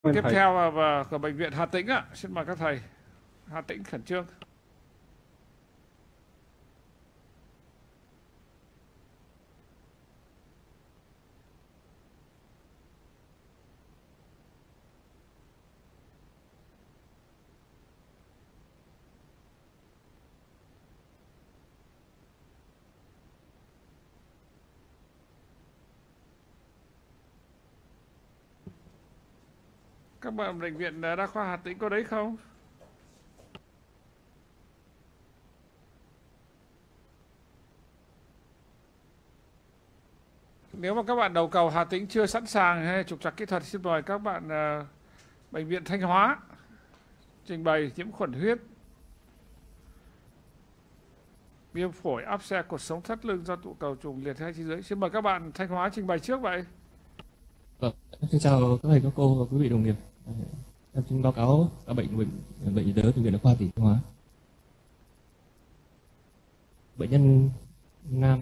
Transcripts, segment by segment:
Tiếp thầy. theo là của bệnh viện Hà Tĩnh ạ. Xin mời các thầy. Hà Tĩnh khẩn trương. Các bạn bệnh viện Đa khoa Hà Tĩnh có đấy không? Nếu mà các bạn đầu cầu Hà Tĩnh chưa sẵn sàng hay trục trặc kỹ thuật, xin mời các bạn bệnh viện Thanh Hóa trình bày nhiễm khuẩn huyết, viêm phổi, áp xe cột sống thắt lưng do tụ cầu trùng liệt hai chi dưới. Xin mời các bạn Thanh Hóa trình bày trước vậy. Xin chào các thầy, các cô và quý vị đồng nghiệp. Em xin báo cáo các bệnh nhiệt đới bệnh viện Đa khoa tỉnh Thanh Hóa. Bệnh nhân nam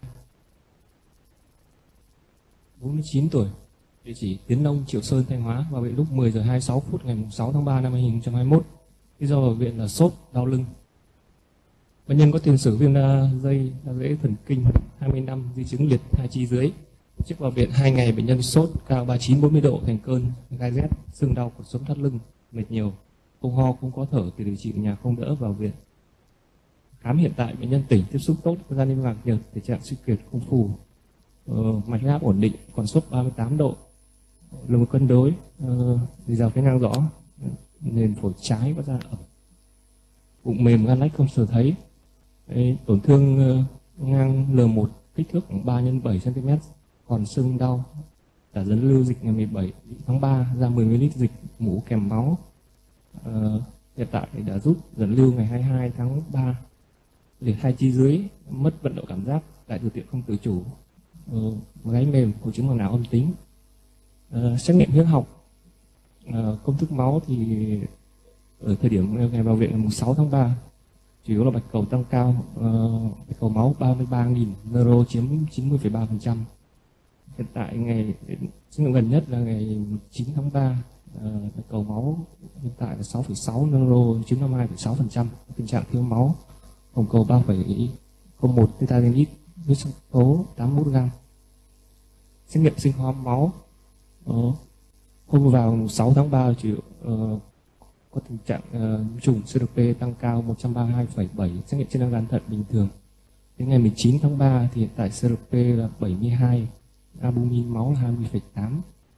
49 tuổi, địa chỉ Tiến Nông, Triệu Sơn, Thanh Hóa, vào viện lúc 10 giờ 26 phút ngày 6 tháng 3 năm 2021. Lý do vào viện là sốt, đau lưng. Bệnh nhân có tiền sử viêm đa dễ thần kinh 20 năm, di chứng liệt hai chi dưới. Trước vào viện 2 ngày, bệnh nhân sốt cao 39-40 độ, thành cơn, gai rét, sưng đau cột sống thắt lưng, mệt nhiều, không ho, không có thở, từ điều trị ở nhà không đỡ, vào viện. Khám hiện tại bệnh nhân tỉnh, tiếp xúc tốt, thời gian niêm mạc nhợt, thể trạng suy kiệt, không phù, mạch huyết áp ổn định, còn sốt 38 độ, lồng cân đối, dì dào phía ngang rõ, nền phổi trái có da ẩm, bụng mềm, gan lách không sờ thấy. Tổn thương ngang L1 kích thước khoảng 3 x 7 cm, còn sưng đau. Đã dẫn lưu dịch ngày 17 tháng 3 ra 10 ml dịch mũ kèm máu. Hiện tại đã rút dẫn lưu ngày 22 tháng 3. Liệt hai chi dưới, mất vận động cảm giác, đại tiểu tiện không tự chủ, gáy mềm, hội chứng màng não âm tính. Xét nghiệm huyết học, công thức máu thì ở thời điểm ngày vào viện ngày 6 tháng 3 chủ yếu là bạch cầu tăng cao, bạch cầu máu 33.000, neuro chiếm 90,3%. Hiện tại ngày xét nghiệm gần nhất là ngày 9 tháng 3, bạch cầu máu hiện tại là 6,6, neuro chiếm 52,6%. Tình trạng thiếu máu, hồng cầu 3,01 tetradenit, huyết sắc tố 81 g. Xét nghiệm sinh hóa máu hôm vào 6 tháng 3 chủ có tình trạng nhiễm trùng CRP tăng cao 132,7, xét nghiệm chức năng gan thận bình thường. Đến ngày 19 tháng 3 thì hiện tại CRP là 72, albumin máu là 20,8.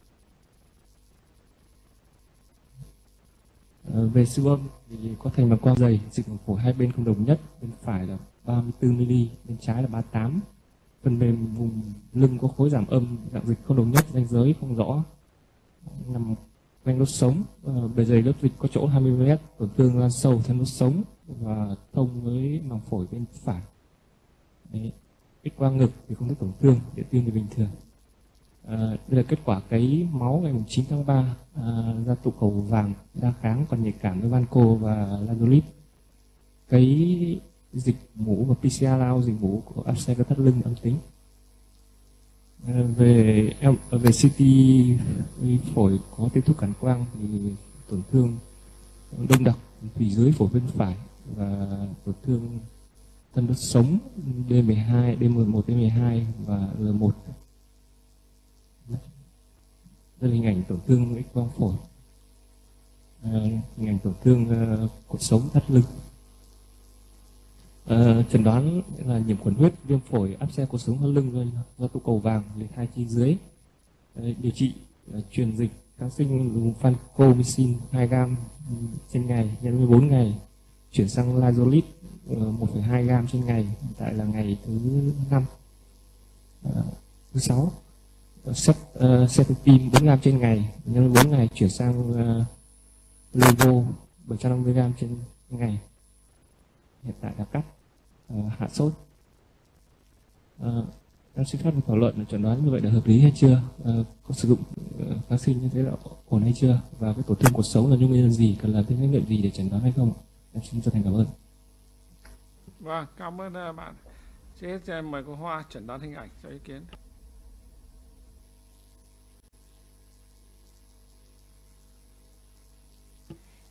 Về siêu âm thì có thành bàng quang dày, dịch màng phổi hai bên không đồng nhất, bên phải là 34 mm, bên trái là 38. Phần mềm vùng lưng có khối giảm âm, dạng dịch không đồng nhất, ranh giới không rõ, nằm quanh đốt sống, bề dày lớp dịch có chỗ 20 mm, tổn thương lan sâu theo đốt sống và thông với màng phổi bên phải. X quang ngực thì không có tổn thương, điện tim thì bình thường. Đây là kết quả cấy máu ngày 9 tháng 3, ra tụ cầu vàng đa kháng còn nhạy cảm với vanco và lazolip. Cấy dịch mũ và PCR lao dịch mũ của áp xe cơ thắt lưng âm tính. Về CT phổi có tiêu thúc cản quang thì tổn thương đông đặc thủy dưới phổi bên phải và tổn thương thân đốt sống D12, D11, D12 và L1. Đây là hình ảnh tổn thương X quang phổi, hình ảnh tổn thương cột sống thắt lưng. Chẩn đoán là nhiễm khuẩn huyết, viêm phổi, áp xe cột sống thắt lưng do tụ cầu vàng, liệt hai chi dưới. Điều trị truyền dịch kháng sinh dùng vancomycin 2 g trên ngày nhân 14 ngày, chuyển sang lazolip 1,2 g trên ngày. Hiện tại là ngày thứ 5, thứ 6. Cetapin 4 g trên ngày nhân 4 ngày, chuyển sang levo 750 g trên ngày. Hiện tại đã cắt, hạ sốt. Em xin phép được thảo luận là chẩn đoán như vậy là hợp lý hay chưa, có sử dụng kháng sinh như thế là ổn hay chưa, và cái tổn thương cuộc sống là nguyên nhân gì, cần làm thêm xét nghiệm gì để chẩn đoán hay không. Em xin chân thành cảm ơn. Vâng, cảm ơn bạn. Xin mời cô Hoa chẩn đoán hình ảnh cho ý kiến.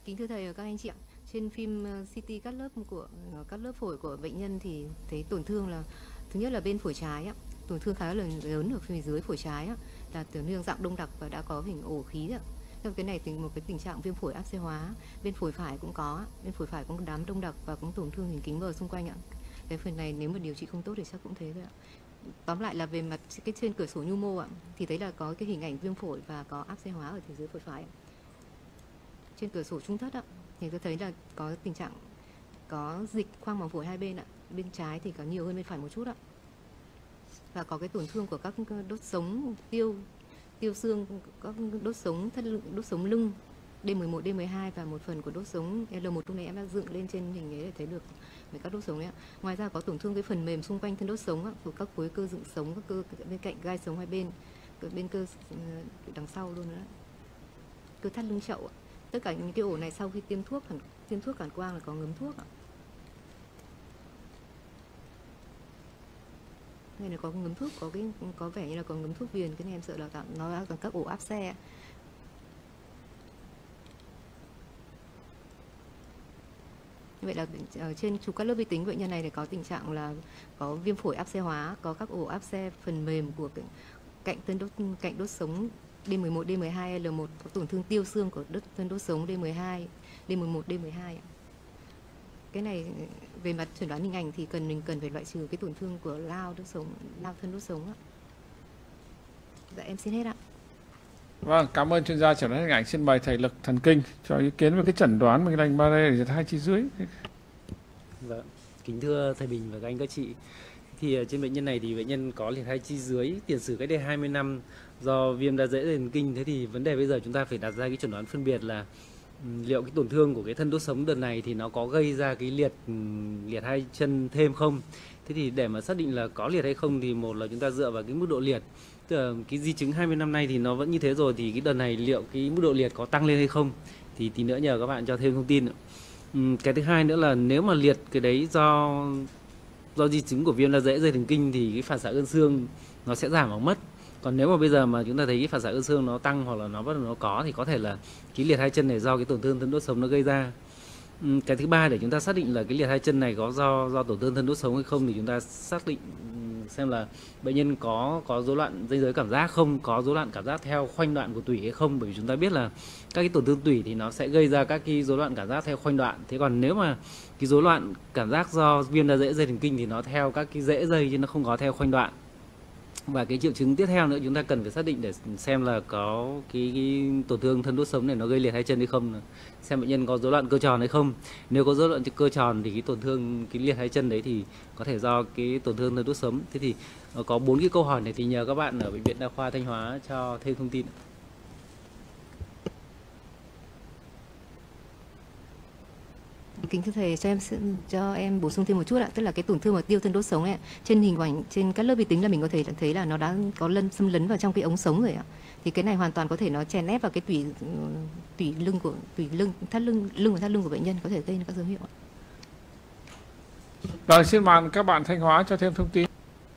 Kính thưa thầy và các anh chị ạ, trên phim CT cắt lớp phổi của bệnh nhân thì thấy tổn thương là thứ nhất là bên phổi trái ạ, tổn thương khá là lớn ở phía dưới phổi trái ạ, là tổn thương dạng đông đặc và đã có hình ổ khí ạ. Trong cái này thì một cái tình trạng viêm phổi áp xe hóa. Bên phổi phải cũng có, bên phổi phải cũng có đám đông đặc và cũng tổn thương hình kính mờ xung quanh ạ. Cái phần này nếu mà điều trị không tốt thì chắc cũng thế thôi ạ. Tóm lại là về mặt cái trên cửa sổ nhu mô ạ, thì thấy là có cái hình ảnh viêm phổi và có áp xe hóa ở phía dưới phổi phải ạ. Trên cửa sổ trung thất ạ, thì tôi thấy là có tình trạng có dịch khoang màng phổi hai bên ạ, bên trái thì có nhiều hơn bên phải một chút ạ, và có cái tổn thương của các đốt sống tiêu xương, các đốt sống đốt sống lưng D11, D12 và một phần của đốt sống L1 lúc này em đã dựng lên trên hình ấy để thấy được về các đốt sống đấy ạ. Ngoài ra có tổn thương cái phần mềm xung quanh thân đốt sống ạ, của các khối cơ dựng sống, các cơ bên cạnh gai sống hai bên, bên cơ đằng sau luôn nữa, cơ thắt lưng chậu ạ. Tất cả những cái ổ này sau khi tiêm thuốc cản quang là có ngấm thuốc ạ. Này là có ngấm thuốc, có vẻ như là có ngấm thuốc viền, cái này em sợ là nó là các ổ áp xe. Như vậy là ở trên chụp cắt lớp vi tính bệnh nhân này thì có tình trạng là có viêm phổi áp xe hóa, có các ổ áp xe phần mềm của cạnh đốt sống D11, D12, L1, có tổn thương tiêu xương của thân đốt sống D12, D11, D12 ạ. Cái này về mặt chẩn đoán hình ảnh thì mình cần phải loại trừ cái tổn thương của lao thân đốt sống ạ. Dạ em xin hết ạ. Vâng, cảm ơn chuyên gia chẩn đoán hình ảnh. Xin mời thầy Lực thần kinh cho ý kiến về cái chẩn đoán mạch lành ba liệt hai chi dưới. Vâng, kính thưa thầy Bình và các anh các chị. Thì trên bệnh nhân này thì bệnh nhân có liệt hai chi dưới, tiền sử cách đây 20 năm do viêm đa dễ thần kinh. Thế thì vấn đề bây giờ chúng ta phải đặt ra cái chẩn đoán phân biệt là liệu cái tổn thương của cái thân đốt sống đợt này thì nó có gây ra cái liệt hai chân thêm không. Thế thì để mà xác định là có liệt hay không thì một là chúng ta dựa vào cái mức độ liệt. Tức là cái di chứng 20 năm nay thì nó vẫn như thế rồi, thì cái đợt này liệu cái mức độ liệt có tăng lên hay không thì tí nữa nhờ các bạn cho thêm thông tin. Cái thứ hai nữa là nếu mà liệt cái đấy do di chứng của viêm da dễ dây thần kinh thì cái phản xạ ơn xương nó sẽ giảm hoặc mất. Còn nếu mà bây giờ mà chúng ta thấy cái phản xạ ơn xương nó tăng hoặc là nó bắt đầu nó có thì có thể là cái liệt hai chân này do cái tổn thương thân đốt sống nó gây ra. Cái thứ ba để chúng ta xác định là cái liệt hai chân này có do tổn thương thân đốt sống hay không thì chúng ta xác định xem là bệnh nhân có rối loạn ranh giới cảm giác không, có rối loạn cảm giác theo khoanh đoạn của tủy hay không, bởi vì chúng ta biết là các cái tổn thương tủy thì nó sẽ gây ra các cái rối loạn cảm giác theo khoanh đoạn. Thế còn nếu mà cái rối loạn cảm giác do viêm da dễ dây thần kinh thì nó theo các cái rễ dây chứ nó không có theo khoanh đoạn. Và cái triệu chứng tiếp theo nữa chúng ta cần phải xác định để xem là có cái tổn thương thân đốt sống này nó gây liệt hai chân hay không, xem bệnh nhân có rối loạn cơ tròn hay không. Nếu có rối loạn cơ tròn thì cái tổn thương cái liệt hai chân đấy thì có thể do cái tổn thương thân đốt sống. Thế thì có 4 cái câu hỏi này thì nhờ các bạn ở bệnh viện Đa khoa Thanh Hóa cho thêm thông tin. Kính thưa thầy, cho em bổ sung thêm một chút ạ, tức là cái tổn thương ở tiêu thân đốt sống này, trên hình ảnh trên các lớp vi tính là mình có thể thấy là nó đã có xâm lấn vào trong cái ống sống rồi ạ. Thì cái này hoàn toàn có thể nó chèn ép vào cái tủy lưng và thắt lưng của bệnh nhân, có thể gây ra các dấu hiệu ạ. Rồi xin mời các bạn Thanh Hóa cho thêm thông tin.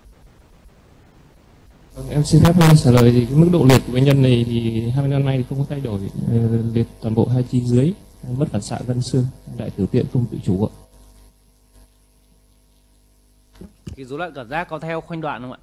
Em xin phép trả lời thì cái mức độ liệt của bệnh nhân này thì 20 năm nay thì không có thay đổi, liệt toàn bộ hai chi dưới, mất phản xạ gân xương, đại tiểu tiện không tự chủ ạ. Cái rối loạn cảm giác có theo khoanh đoạn không ạ?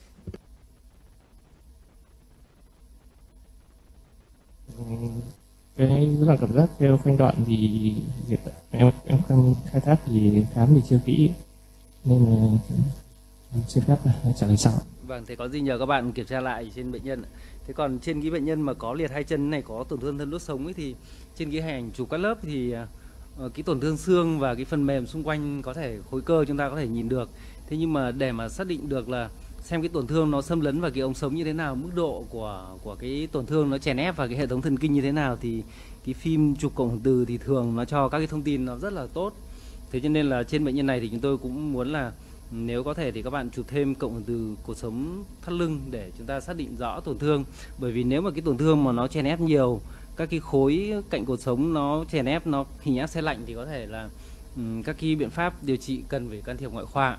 Cái rối loạn cảm giác theo khoanh đoạn thì em không khai thác thì khám thì chưa kỹ nên là xin phép trả lời sau. Vâng, thế có gì nhờ các bạn kiểm tra lại trên bệnh nhân. Thế còn trên cái bệnh nhân mà có liệt hai chân này, có tổn thương thân đốt sống ấy, thì trên cái hình ảnh chụp cắt lớp thì cái tổn thương xương và cái phần mềm xung quanh có thể khối cơ chúng ta có thể nhìn được. Thế nhưng mà để mà xác định được là xem cái tổn thương nó xâm lấn vào cái ống sống như thế nào, mức độ của cái tổn thương nó chèn ép vào cái hệ thống thần kinh như thế nào, thì cái phim chụp cộng hưởng từ thì thường nó cho các cái thông tin nó rất là tốt. Thế cho nên là trên bệnh nhân này thì chúng tôi cũng muốn là nếu có thể thì các bạn chụp thêm cộng hưởng từ cột sống thắt lưng để chúng ta xác định rõ tổn thương. Bởi vì nếu mà cái tổn thương mà nó chèn ép nhiều, các cái khối cạnh cột sống nó chèn ép, nó hình áp xe lạnh thì có thể là các cái biện pháp điều trị cần phải can thiệp ngoại khoa.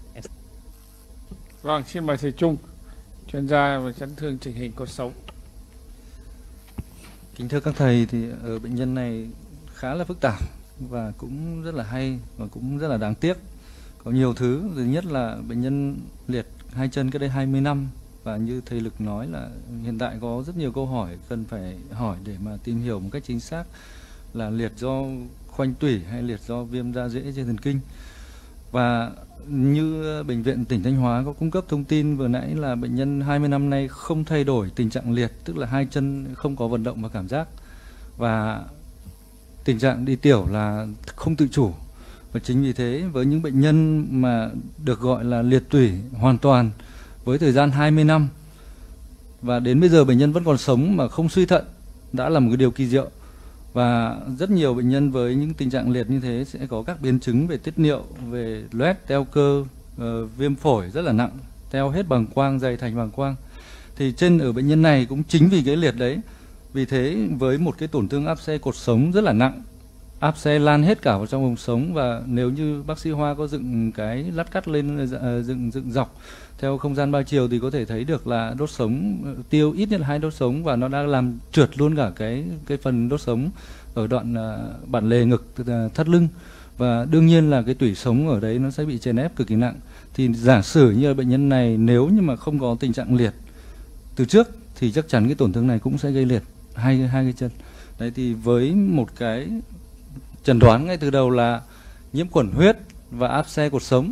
Vâng, xin mời thầy Trung, chuyên gia về chấn thương chỉnh hình cột sống. Kính thưa các thầy, thì ở bệnh nhân này khá là phức tạp và cũng rất là hay và cũng rất là đáng tiếc. Có nhiều thứ, thứ nhất là bệnh nhân liệt hai chân cách đây 20 năm và như thầy Lực nói là hiện tại có rất nhiều câu hỏi cần phải hỏi để mà tìm hiểu một cách chính xác là liệt do khoanh tủy hay liệt do viêm da rễ dây thần kinh. Và như Bệnh viện tỉnh Thanh Hóa có cung cấp thông tin vừa nãy là bệnh nhân 20 năm nay không thay đổi tình trạng liệt, tức là hai chân không có vận động và cảm giác. Và tình trạng đi tiểu là không tự chủ. Và chính vì thế với những bệnh nhân mà được gọi là liệt tủy hoàn toàn với thời gian 20 năm và đến bây giờ bệnh nhân vẫn còn sống mà không suy thận đã là một cái điều kỳ diệu. Và rất nhiều bệnh nhân với những tình trạng liệt như thế sẽ có các biến chứng về tiết niệu, về loét, teo cơ, viêm phổi rất là nặng, teo hết bàng quang, dày thành bàng quang. Thì ở bệnh nhân này cũng chính vì cái liệt đấy, vì thế với một cái tổn thương áp xe cột sống rất là nặng, áp xe lan hết cả vào trong vùng sống, và nếu như bác sĩ Hoa có dựng cái lát cắt lên, dựng dọc theo không gian 3 chiều thì có thể thấy được là đốt sống tiêu ít nhất 2 đốt sống và nó đã làm trượt luôn cả cái phần đốt sống ở đoạn bản lề ngực thắt lưng, và đương nhiên là cái tủy sống ở đấy nó sẽ bị chèn ép cực kỳ nặng. Thì giả sử như bệnh nhân này nếu như mà không có tình trạng liệt từ trước thì chắc chắn cái tổn thương này cũng sẽ gây liệt hai cái chân. Đấy thì với một cái chẩn đoán ngay từ đầu là nhiễm khuẩn huyết và áp xe cột sống,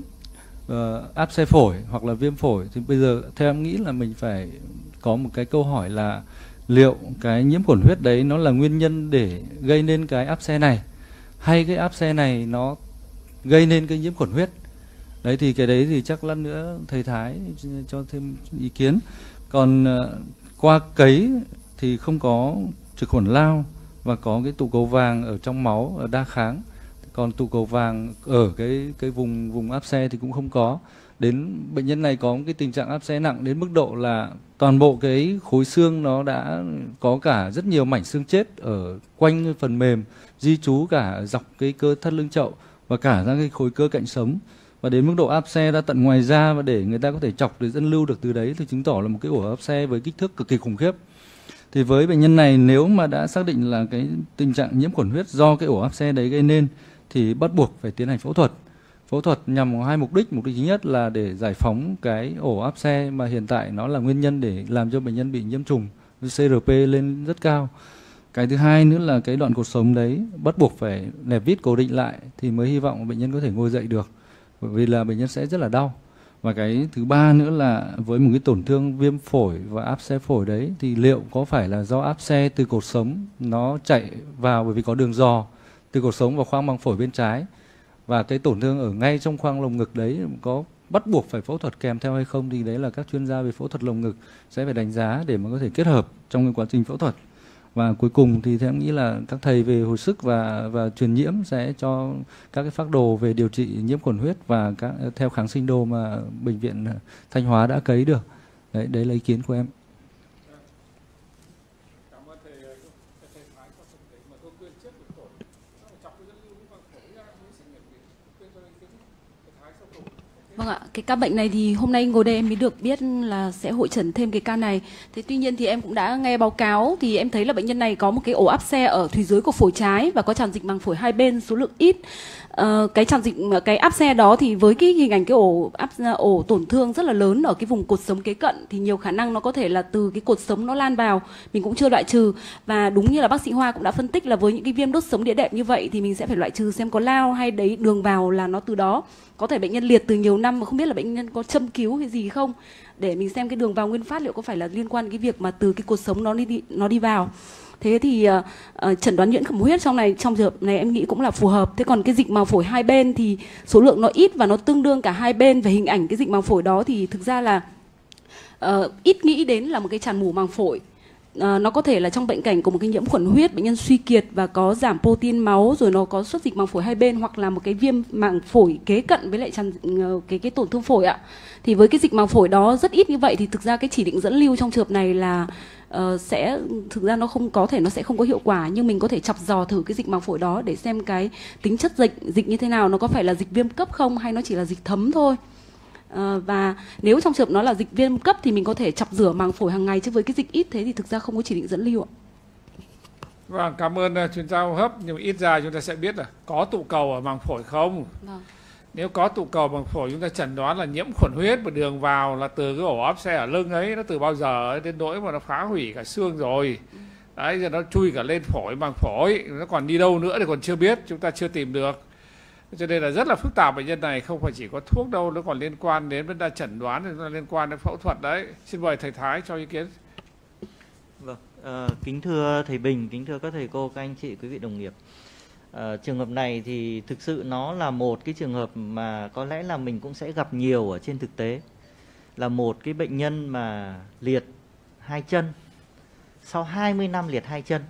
áp xe phổi hoặc là viêm phổi, thì bây giờ theo em nghĩ là mình phải có một cái câu hỏi là liệu cái nhiễm khuẩn huyết đấy nó là nguyên nhân để gây nên cái áp xe này, hay cái áp xe này nó gây nên cái nhiễm khuẩn huyết. Đấy thì cái đấy thì chắc lát nữa thầy Thái cho thêm ý kiến. Còn qua cấy thì không có trực khuẩn lao và có cái tụ cầu vàng ở trong máu ở đa kháng. Còn tụ cầu vàng ở cái vùng áp xe thì cũng không có. Đến bệnh nhân này có một cái tình trạng áp xe nặng đến mức độ là toàn bộ cái khối xương nó đã có cả rất nhiều mảnh xương chết ở quanh phần mềm, di trú cả dọc cái cơ thắt lưng chậu và cả ra cái khối cơ cạnh sống. Và đến mức độ áp xe ra tận ngoài da, và để người ta có thể chọc để dẫn lưu được từ đấy thì chứng tỏ là một cái ổ áp xe với kích thước cực kỳ khủng khiếp. Thì với bệnh nhân này nếu mà đã xác định là cái tình trạng nhiễm khuẩn huyết do cái ổ áp xe đấy gây nên thì bắt buộc phải tiến hành phẫu thuật. Phẫu thuật nhằm hai mục đích. Mục đích thứ nhất là để giải phóng cái ổ áp xe mà hiện tại nó là nguyên nhân để làm cho bệnh nhân bị nhiễm trùng, CRP lên rất cao. Cái thứ hai nữa là cái đoạn cột sống đấy bắt buộc phải nẹp vít cố định lại thì mới hy vọng bệnh nhân có thể ngồi dậy được, bởi vì là bệnh nhân sẽ rất là đau. Và cái thứ ba nữa là với một cái tổn thương viêm phổi và áp xe phổi đấy thì liệu có phải là do áp xe từ cột sống nó chạy vào, bởi vì có đường giò từ cột sống vào khoang màng phổi bên trái, và cái tổn thương ở ngay trong khoang lồng ngực đấy có bắt buộc phải phẫu thuật kèm theo hay không, thì đấy là các chuyên gia về phẫu thuật lồng ngực sẽ phải đánh giá để mà có thể kết hợp trong cái quá trình phẫu thuật. Và cuối cùng thì theo em nghĩ là các thầy về hồi sức và truyền nhiễm sẽ cho các cái phác đồ về điều trị nhiễm khuẩn huyết và theo kháng sinh đồ mà bệnh viện Thanh Hóa đã cấy được. Đấy là ý kiến của em. Vâng ạ, cái ca bệnh này thì hôm nay ngồi đây em mới được biết là sẽ hội chẩn thêm cái ca này. Thế tuy nhiên thì em cũng đã nghe báo cáo thì em thấy là bệnh nhân này có một cái ổ áp xe ở thùy dưới của phổi trái và có tràn dịch màng phổi hai bên số lượng ít. Cái áp xe đó thì với cái hình ảnh cái ổ tổn thương rất là lớn ở cái vùng cột sống kế cận thì nhiều khả năng nó có thể là từ cái cột sống nó lan vào, mình cũng chưa loại trừ. Và đúng như là bác sĩ Hoa cũng đã phân tích là với những cái viêm đốt sống đĩa đệm như vậy thì mình sẽ phải loại trừ xem có lao hay đấy đường vào là nó từ đó. Có thể bệnh nhân liệt từ nhiều năm mà không biết là bệnh nhân có châm cứu hay gì không, để mình xem cái đường vào nguyên phát liệu có phải là liên quan đến cái việc mà từ cái cột sống nó đi vào. Thế thì chẩn đoán nhiễm khuẩn huyết trong trường hợp này em nghĩ cũng là phù hợp. Thế còn cái dịch màng phổi hai bên thì số lượng nó ít và nó tương đương cả hai bên. Về hình ảnh cái dịch màng phổi đó thì thực ra là ít nghĩ đến là một cái tràn mủ màng phổi. Nó có thể là trong bệnh cảnh của một cái nhiễm khuẩn huyết, bệnh nhân suy kiệt và có giảm protein máu, rồi nó có xuất dịch màng phổi hai bên, hoặc là một cái viêm màng phổi kế cận với lại cái tổn thương phổi ạ. Thì với cái dịch màng phổi đó rất ít như vậy thì thực ra cái chỉ định dẫn lưu trong trường hợp này là thực ra nó sẽ không có hiệu quả, nhưng mình có thể chọc dò thử cái dịch màng phổi đó để xem cái tính chất dịch như thế nào, nó có phải là dịch viêm cấp không hay nó chỉ là dịch thấm thôi. Và nếu trong trường hợp nó là dịch viêm cấp thì mình có thể chọc rửa màng phổi hàng ngày, chứ với cái dịch ít thế thì thực ra không có chỉ định dẫn lưu ạ. Vâng, cảm ơn chuyên gia hô hấp. Nhưng mà ít ra chúng ta sẽ biết là có tụ cầu ở màng phổi không. Vâng. Nếu có tụ cầu màng phổi, chúng ta chẩn đoán là nhiễm khuẩn huyết và đường vào là từ cái ổ áp xe ở lưng ấy, nó từ bao giờ ấy, đến nỗi mà nó phá hủy cả xương rồi. Đấy, giờ nó chui cả lên phổi, màng phổi, nó còn đi đâu nữa thì còn chưa biết, chúng ta chưa tìm được. Cho nên là rất là phức tạp. Bệnh nhân này không phải chỉ có thuốc đâu, nó còn liên quan đến vấn đề chẩn đoán, nó liên quan đến phẫu thuật đấy. Xin mời thầy Thái cho ý kiến. Vâng, kính thưa thầy Bình, kính thưa các thầy cô, các anh chị, quý vị đồng nghiệp. Trường hợp này thì thực sự nó là một cái trường hợp mà có lẽ là mình cũng sẽ gặp nhiều ở trên thực tế. Là một cái bệnh nhân mà liệt hai chân, sau 20 năm liệt hai chân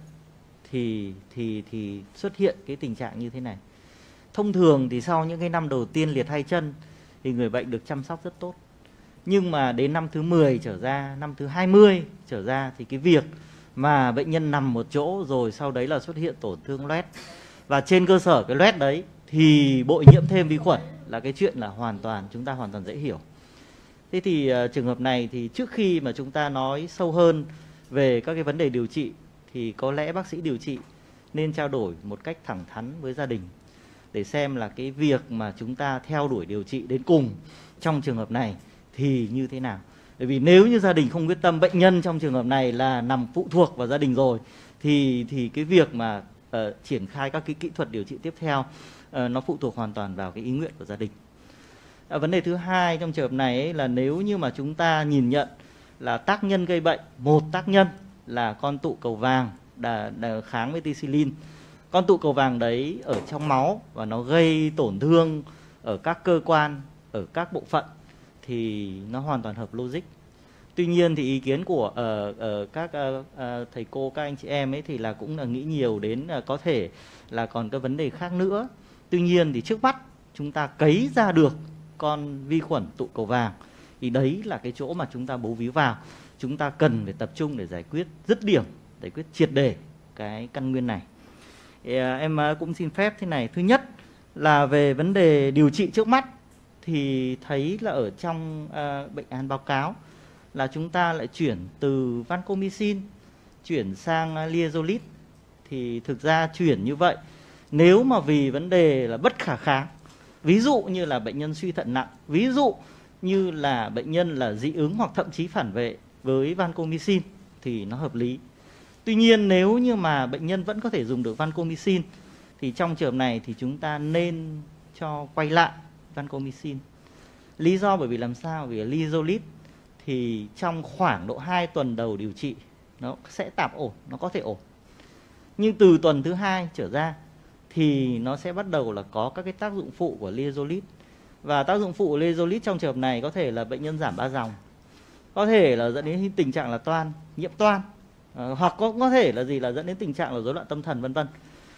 thì xuất hiện cái tình trạng như thế này. Thông thường thì sau những cái năm đầu tiên liệt hai chân thì người bệnh được chăm sóc rất tốt. Nhưng mà đến năm thứ 10 trở ra, năm thứ 20 trở ra thì cái việc mà bệnh nhân nằm một chỗ rồi sau đấy là xuất hiện tổn thương loét. Và trên cơ sở cái loét đấy thì bội nhiễm thêm vi khuẩn là cái chuyện là chúng ta hoàn toàn dễ hiểu. Thế thì trường hợp này thì trước khi mà chúng ta nói sâu hơn về các cái vấn đề điều trị thì có lẽ bác sĩ điều trị nên trao đổi một cách thẳng thắn với gia đình để xem là cái việc mà chúng ta theo đuổi điều trị đến cùng trong trường hợp này thì như thế nào. Bởi vì nếu như gia đình không quyết tâm, bệnh nhân trong trường hợp này là nằm phụ thuộc vào gia đình rồi thì cái việc mà triển khai các cái kỹ thuật điều trị tiếp theo nó phụ thuộc hoàn toàn vào cái ý nguyện của gia đình. Vấn đề thứ hai trong trường hợp này ấy là nếu như mà chúng ta nhìn nhận là tác nhân gây bệnh, một tác nhân là con tụ cầu vàng kháng methicillin. Con tụ cầu vàng đấy ở trong máu và nó gây tổn thương ở các cơ quan, ở các bộ phận thì nó hoàn toàn hợp logic. Tuy nhiên thì ý kiến của các thầy cô, các anh chị em ấy thì là cũng là nghĩ nhiều đến có thể là còn cái vấn đề khác nữa. Tuy nhiên thì trước mắt chúng ta cấy ra được con vi khuẩn tụ cầu vàng thì đấy là cái chỗ mà chúng ta bấu víu vào. Chúng ta cần phải tập trung để giải quyết dứt điểm, giải quyết triệt để cái căn nguyên này. Em cũng xin phép thế này. Thứ nhất là về vấn đề điều trị trước mắt thì thấy là ở trong bệnh án báo cáo là chúng ta lại chuyển từ vancomycin chuyển sang liezolid. Thì thực ra chuyển như vậy nếu mà vì vấn đề là bất khả kháng, ví dụ như là bệnh nhân suy thận nặng, ví dụ như là bệnh nhân là dị ứng hoặc thậm chí phản vệ với vancomycin thì nó hợp lý. Tuy nhiên nếu như mà bệnh nhân vẫn có thể dùng được vancomycin thì trong trường hợp này thì chúng ta nên cho quay lại vancomycin. Lý do bởi vì làm sao? Vì liezolid thì trong khoảng độ 2 tuần đầu điều trị nó sẽ tạm ổn, nó có thể ổn. Nhưng từ tuần thứ 2 trở ra thì nó sẽ bắt đầu là có các cái tác dụng phụ của liezolid. Và tác dụng phụ của liezolid trong trường hợp này có thể là bệnh nhân giảm ba dòng, có thể là dẫn đến tình trạng là toan, nhiễm toan, hoặc có thể là gì, là dẫn đến tình trạng là rối loạn tâm thần vân vân.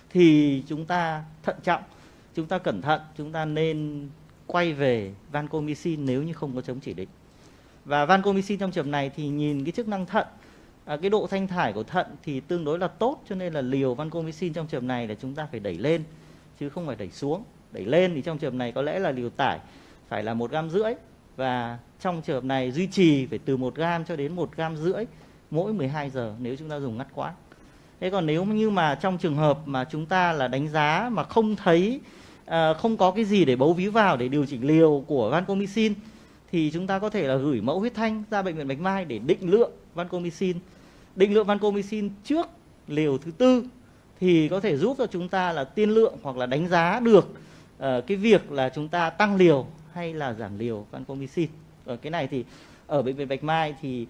Thì chúng ta thận trọng, chúng ta cẩn thận, chúng ta nên quay về vancomycin nếu như không có chống chỉ định. Và vancomycin trong trường hợp này thì nhìn cái chức năng thận, cái độ thanh thải của thận thì tương đối là tốt, cho nên là liều vancomycin trong trường hợp này là chúng ta phải đẩy lên chứ không phải đẩy xuống. Đẩy lên thì trong trường hợp này có lẽ là liều tải phải là 1,5 gam, và trong trường hợp này duy trì phải từ 1 gam cho đến 1,5 gam mỗi 12 giờ nếu chúng ta dùng ngắt quãng. Thế còn nếu như mà trong trường hợp mà chúng ta là đánh giá mà không thấy không có cái gì để bấu víu vào để điều chỉnh liều của vancomycin thì chúng ta có thể là gửi mẫu huyết thanh ra bệnh viện Bạch Mai để định lượng vancomycin. Định lượng vancomycin trước liều thứ 4 thì có thể giúp cho chúng ta là tiên lượng hoặc là đánh giá được cái việc là chúng ta tăng liều hay là giảm liều vancomycin. Cái này thì ở bệnh viện Bạch Mai thì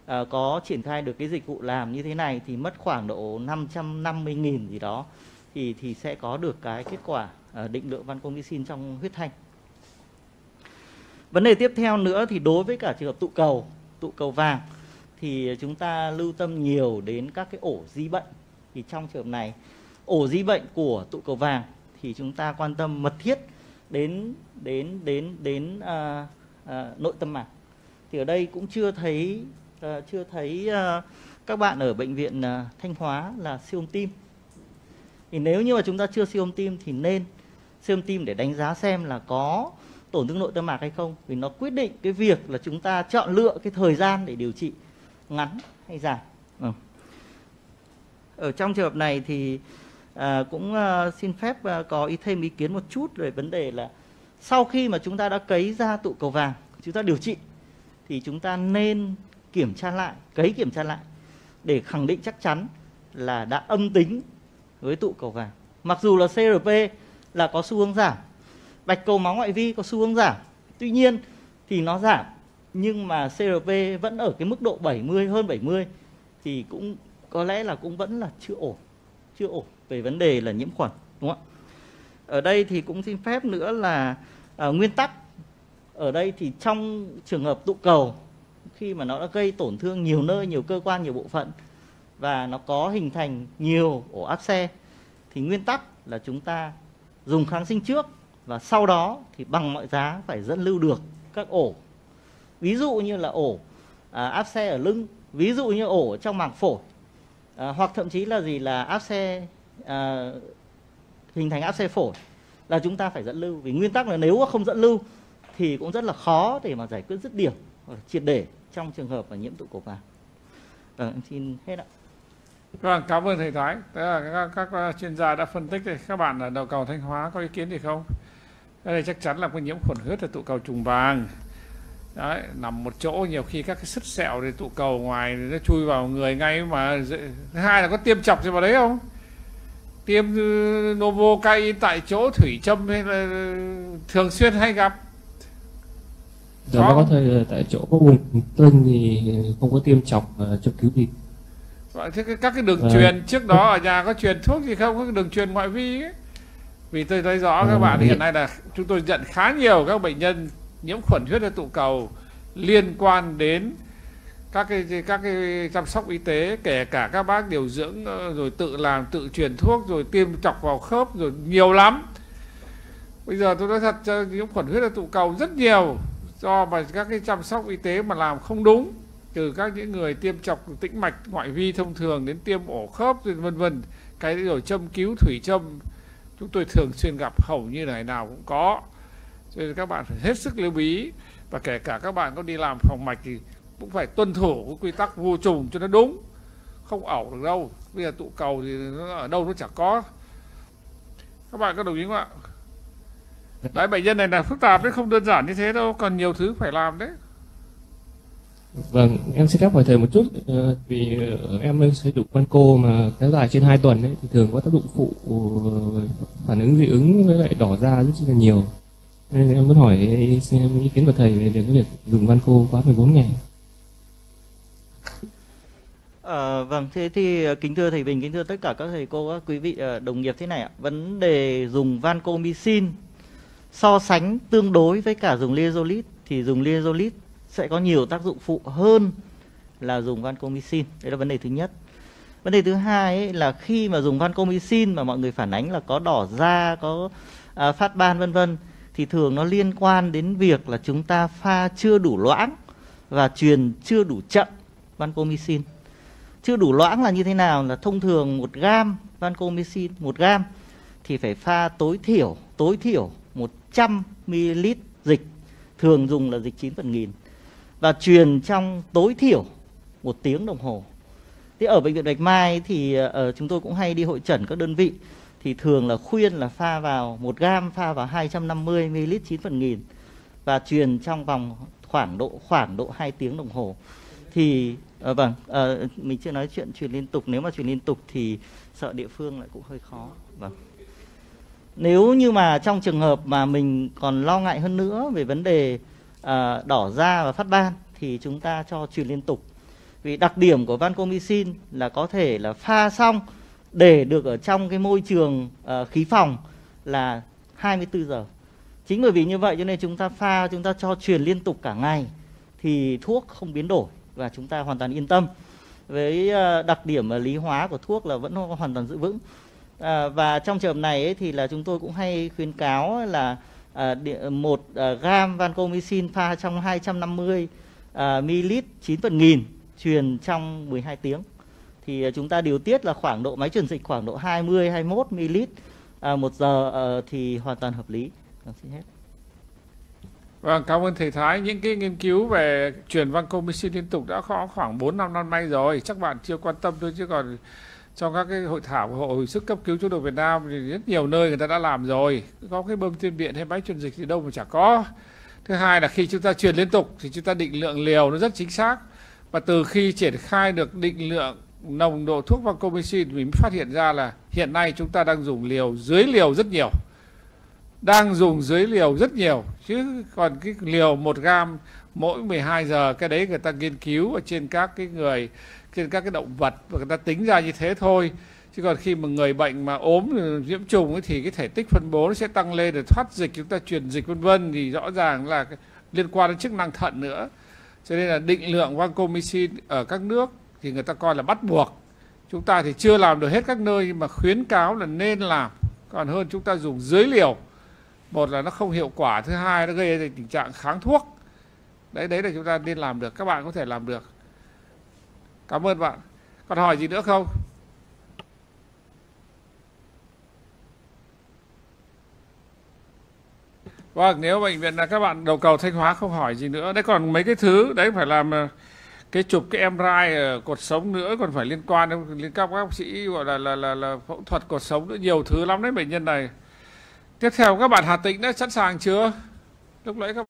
có triển khai được cái dịch vụ làm như thế này thì mất khoảng độ 550.000 gì đó thì sẽ có được cái kết quả định lượng vancomycin trong huyết thanh. Vấn đề tiếp theo nữa thì đối với cả trường hợp tụ cầu vàng thì chúng ta lưu tâm nhiều đến các cái ổ di bệnh. Thì trong trường hợp này ổ di bệnh của tụ cầu vàng thì chúng ta quan tâm mật thiết đến nội tâm mạc. Thì ở đây cũng chưa thấy các bạn ở bệnh viện Thanh Hóa là siêu âm tim. Thì nếu như mà chúng ta chưa siêu âm tim thì nên siêu âm tim để đánh giá xem là có tổn thương nội tâm mạc hay không, vì nó quyết định cái việc là chúng ta chọn lựa cái thời gian để điều trị ngắn hay dài. Ở trong trường hợp này thì cũng xin phép có thêm ý kiến một chút về vấn đề là sau khi mà chúng ta đã cấy ra tụ cầu vàng, chúng ta điều trị thì chúng ta nên kiểm tra lại, kiểm tra lại để khẳng định chắc chắn là đã âm tính với tụ cầu vàng. Mặc dù là CRP là có xu hướng giảm, bạch cầu máu ngoại vi có xu hướng giảm, tuy nhiên thì nó giảm nhưng mà CRP vẫn ở cái mức độ 70, hơn 70 thì cũng có lẽ là cũng vẫn là chưa ổn về vấn đề là nhiễm khuẩn, đúng không ạ? Ở đây thì cũng xin phép nữa là nguyên tắc ở đây thì trong trường hợp tụ cầu khi mà nó đã gây tổn thương nhiều nơi, nhiều cơ quan, nhiều bộ phận và nó có hình thành nhiều ổ áp xe thì nguyên tắc là chúng ta dùng kháng sinh trước và sau đó thì bằng mọi giá phải dẫn lưu được các ổ. Ví dụ như là ổ áp xe ở lưng, ví dụ như ổ ở trong màng phổi, hoặc thậm chí là áp xe hình thành áp xe phổi là chúng ta phải dẫn lưu. Vì nguyên tắc là nếu không dẫn lưu thì cũng rất là khó để mà giải quyết dứt điểm triệt để trong trường hợp mà nhiễm tụ cầu vàng. Vâng, xin hết ạ. Vâng, cảm ơn thầy Thái. Thế là các chuyên gia đã phân tích thì các bạn ở đầu cầu Thanh Hóa có ý kiến gì không? Đây chắc chắn là cái nhiễm khuẩn huyết là tụ cầu trùng vàng. Đấy, nằm một chỗ nhiều khi các cái sứt sẹo thì tụ cầu ngoài nó chui vào người ngay mà. Thứ hai là có tiêm chọc gì vào đấy không? Tiêm Novocaine tại chỗ, thủy châm hay là thường xuyên hay gặp? Dạ nó có thể tại chỗ có vùng tưng thì không có tiêm chọc châm cứu gì. Thế các cái đường truyền trước đó ở nhà có truyền thuốc gì không? Các đường truyền ngoại vi ấy. Vì tôi thấy rõ các bạn hiện nay là chúng tôi nhận khá nhiều các bệnh nhân nhiễm khuẩn huyết tụ cầu liên quan đến các cái chăm sóc y tế, kể cả các bác điều dưỡng rồi tự làm, tự truyền thuốc rồi tiêm chọc vào khớp rồi nhiều lắm. Bây giờ tôi nói thật cho nhiễm khuẩn huyết tụ cầu rất nhiều do mà các cái chăm sóc y tế mà làm không đúng, từ các những người tiêm chọc tĩnh mạch ngoại vi thông thường đến tiêm ổ khớp rồi vân vân, cái rồi châm cứu thủy châm chúng tôi thường xuyên gặp, hầu như ngày nào cũng có. Cho nên các bạn phải hết sức lưu ý, và kể cả các bạn có đi làm phòng mạch thì cũng phải tuân thủ cái quy tắc vô trùng cho nó đúng, không ẩu được đâu. Bây giờ tụ cầu thì nó ở đâu nó chẳng có. Các bạn có đồng ý không ạ? Đấy, bệnh nhân này là phức tạp đấy, không đơn giản như thế đâu, còn nhiều thứ phải làm đấy. Vâng, em xin phép hỏi thầy một chút, vì em sử dụng Vanco mà kéo dài trên 2 tuần ấy, thì thường có tác dụng phụ phản ứng dị ứng với lại đỏ da rất là nhiều. Nên em muốn hỏi xem ý kiến của thầy về cái việc dùng Vanco quá 14 ngày. Vâng, thế thì kính thưa thầy Bình, kính thưa tất cả các thầy cô, các quý vị đồng nghiệp, thế này ạ. Vấn đề dùng vancomycin so sánh tương đối với cả dùng Liezolid thì dùng Liezolid sẽ có nhiều tác dụng phụ hơn là dùng vancomycin. Đấy là vấn đề thứ nhất. Vấn đề thứ hai ấy là khi mà dùng vancomycin mà mọi người phản ánh là có đỏ da, có phát ban vân vân, thì thường nó liên quan đến việc là chúng ta pha chưa đủ loãng và truyền chưa đủ chậm vancomycin. Chưa đủ loãng là như thế nào? Là thông thường 1 gam vancomycin, 1 gam thì phải pha tối thiểu 100 ml dịch, thường dùng là dịch 9/1000, và truyền trong tối thiểu 1 tiếng đồng hồ. Thế ở bệnh viện Bạch Mai thì chúng tôi cũng hay đi hội chẩn các đơn vị, thì thường là khuyên là pha vào 1 gam pha vào 250 ml 9/1000 và truyền trong vòng khoảng độ 2 tiếng đồng hồ. Thì mình chưa nói chuyện truyền liên tục, nếu mà truyền liên tục thì sợ địa phương lại cũng hơi khó. Vâng. Nếu như mà trong trường hợp mà mình còn lo ngại hơn nữa về vấn đề đỏ da và phát ban thì chúng ta cho truyền liên tục. Vì đặc điểm của vancomycin là có thể là pha xong để được ở trong cái môi trường khí phòng là 24 giờ. Chính bởi vì như vậy cho nên chúng ta cho truyền liên tục cả ngày thì thuốc không biến đổi và chúng ta hoàn toàn yên tâm. Với đặc điểm lý hóa của thuốc là vẫn hoàn toàn giữ vững. Và trong trường hợp này ấy, thì là chúng tôi cũng hay khuyến cáo là 1 gam vancomycin pha trong 250 ml 9/1000 truyền trong 12 tiếng. Thì chúng ta điều tiết là khoảng độ máy truyền dịch khoảng độ 20-21 ml 1 giờ thì hoàn toàn hợp lý. Xin hết. Vâng, cảm ơn thầy Thái. Những cái nghiên cứu về truyền vancomycin liên tục đã có khoảng 4-5 năm nay rồi. Chắc bạn chưa quan tâm thôi, chứ còn trong các cái hội thảo của Hội hồi sức cấp cứu chống độc Việt Nam thì rất nhiều nơi người ta đã làm rồi, có cái bơm tiên viện hay máy truyền dịch gì đâu mà chả có. Thứ hai là khi chúng ta truyền liên tục thì chúng ta định lượng liều nó rất chính xác, và từ khi triển khai được định lượng nồng độ thuốc vancomycin mình mới phát hiện ra là hiện nay chúng ta đang dùng liều dưới liều rất nhiều, chứ còn cái liều 1 gram mỗi 12 giờ cái đấy người ta nghiên cứu ở trên các cái người, trên các cái động vật và người ta tính ra như thế thôi. Chứ còn khi mà người bệnh mà ốm nhiễm trùng ấy, thì cái thể tích phân bố nó sẽ tăng lên, để thoát dịch chúng ta truyền dịch vân vân, thì rõ ràng là liên quan đến chức năng thận nữa. Cho nên là định lượng vancomycin ở các nước thì người ta coi là bắt buộc. Chúng ta thì chưa làm được hết các nơi, nhưng mà khuyến cáo là nên làm, còn hơn chúng ta dùng dưới liều. Một là nó không hiệu quả, thứ hai nó gây ra tình trạng kháng thuốc. Đấy là chúng ta nên làm được, các bạn có thể làm được. Cảm ơn bạn. Còn hỏi gì nữa không? Vâng, nếu bệnh viện là các bạn đầu cầu Thanh Hóa không hỏi gì nữa. Đấy còn mấy cái thứ, đấy phải làm cái chụp cái MRI ở cột sống nữa, còn phải liên quan đến các bác sĩ gọi là phẫu thuật cột sống nữa, nhiều thứ lắm đấy bệnh nhân này. Tiếp theo các bạn Hà Tĩnh đã sẵn sàng chưa? Lúc nãy các